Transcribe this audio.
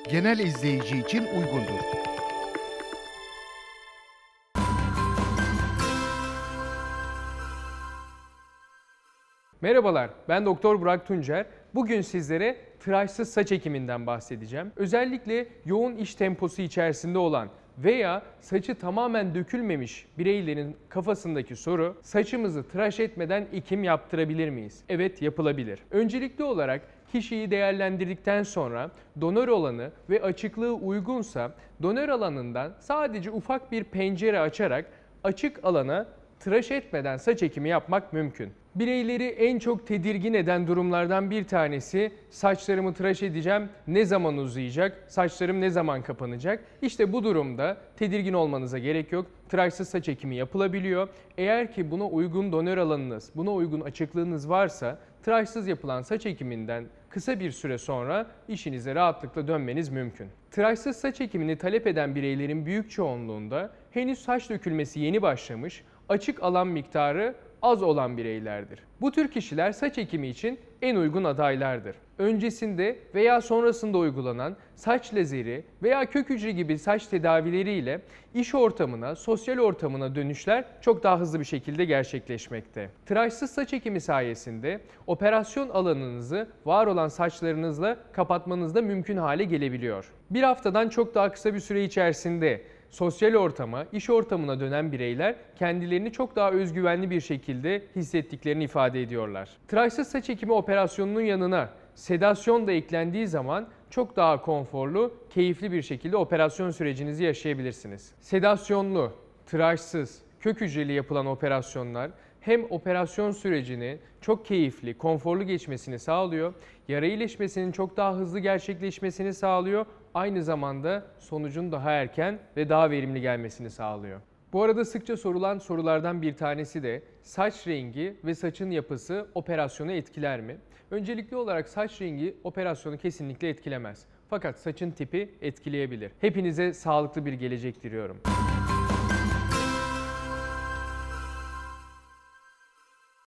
genel izleyici için uygundur. Merhabalar, ben Doktor Burak Tuncer. Bugün sizlere tıraşsız saç ekiminden bahsedeceğim. Özellikle yoğun iş temposu içerisinde olan veya saçı tamamen dökülmemiş bireylerin kafasındaki soru, saçımızı tıraş etmeden ekim yaptırabilir miyiz? Evet, yapılabilir. Öncelikli olarak kişiyi değerlendirdikten sonra donör alanı ve açıklığı uygunsa donör alanından sadece ufak bir pencere açarak açık alana tıraş etmeden saç ekimi yapmak mümkün. Bireyleri en çok tedirgin eden durumlardan bir tanesi saçlarımı tıraş edeceğim, ne zaman uzayacak, saçlarım ne zaman kapanacak? İşte bu durumda tedirgin olmanıza gerek yok. Tıraşsız saç ekimi yapılabiliyor. Eğer ki buna uygun donör alanınız, buna uygun açıklığınız varsa tıraşsız yapılan saç ekiminden kısa bir süre sonra işinize rahatlıkla dönmeniz mümkün. Tıraşsız saç ekimini talep eden bireylerin büyük çoğunluğunda henüz saç dökülmesi yeni başlamış, açık alan miktarı az olan bireylerdir. Bu tür kişiler saç ekimi için en uygun adaylardır. Öncesinde veya sonrasında uygulanan saç lazeri veya kök hücre gibi saç tedavileriyle iş ortamına, sosyal ortamına dönüşler çok daha hızlı bir şekilde gerçekleşmekte. Tıraşsız saç ekimi sayesinde operasyon alanınızı var olan saçlarınızla kapatmanız da mümkün hale gelebiliyor. Bir haftadan çok daha kısa bir süre içerisinde sosyal ortama, iş ortamına dönen bireyler kendilerini çok daha özgüvenli bir şekilde hissettiklerini ifade ediyorlar. Tıraşsız saç ekimi operasyonunun yanına sedasyon da eklendiği zaman çok daha konforlu, keyifli bir şekilde operasyon sürecinizi yaşayabilirsiniz. Sedasyonlu, tıraşsız, kök hücreli yapılan operasyonlar hem operasyon sürecini çok keyifli, konforlu geçmesini sağlıyor, yara iyileşmesinin çok daha hızlı gerçekleşmesini sağlıyor, aynı zamanda sonucun daha erken ve daha verimli gelmesini sağlıyor. Bu arada sıkça sorulan sorulardan bir tanesi de saç rengi ve saçın yapısı operasyonu etkiler mi? Öncelikli olarak saç rengi operasyonu kesinlikle etkilemez. Fakat saçın tipi etkileyebilir. Hepinize sağlıklı bir gelecek diliyorum.